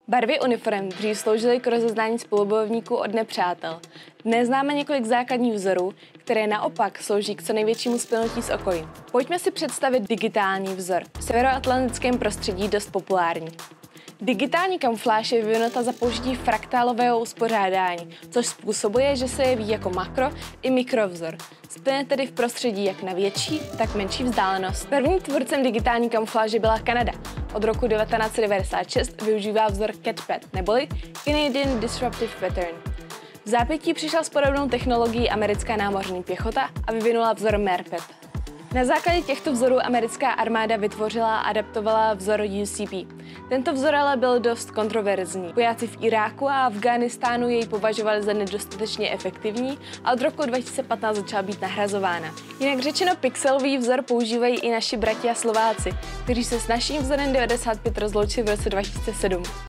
Barvy uniform dřív sloužily k rozeznání spolubojovníků od nepřátel. Dnes známe několik základních vzorů, které naopak slouží k co největšímu spilnutí s okolím. Pojďme si představit digitální vzor, v severoatlantickém prostředí dost populární. Digitální kamufláž je vyvinuta za použití fraktálového uspořádání, což způsobuje, že se jeví jako makro i mikrovzor. Splyne tedy v prostředí jak na větší, tak menší vzdálenost. Prvním tvůrcem digitální kamufláže byla Kanada. Od roku 1996 využívá vzor CATPAT, neboli Canadian Disruptive Pattern. V zápětí přišla s podobnou technologií americká námořní pěchota a vyvinula vzor MERPET. Na základě těchto vzorů americká armáda vytvořila a adaptovala vzor UCP. Tento vzor ale byl dost kontroverzní. Vojáci v Iráku a Afghánistánu jej považovali za nedostatečně efektivní a od roku 2015 začala být nahrazována. Jinak řečeno, pixelový vzor používají i naši bratia Slováci, kteří se s naším vzorem 95 rozloučili v roce 2007.